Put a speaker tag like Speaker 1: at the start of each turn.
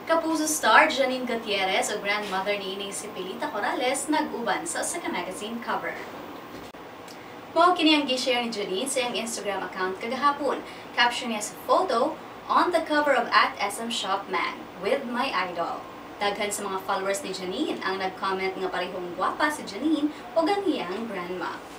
Speaker 1: Kapuso star Janine Gutierrez o grandmother ni ining si Pilita Corales nag-uban sa magazine cover. Mao kini ang gi-share ni Janine sa iyang Instagram account kagahapon. Caption niya sa photo, "On the cover of @SM Shop Mag with my idol." Daghan sa mga followers ni Janine ang nag-comment nga parehong gwapa si Janine o ang iyang grandma.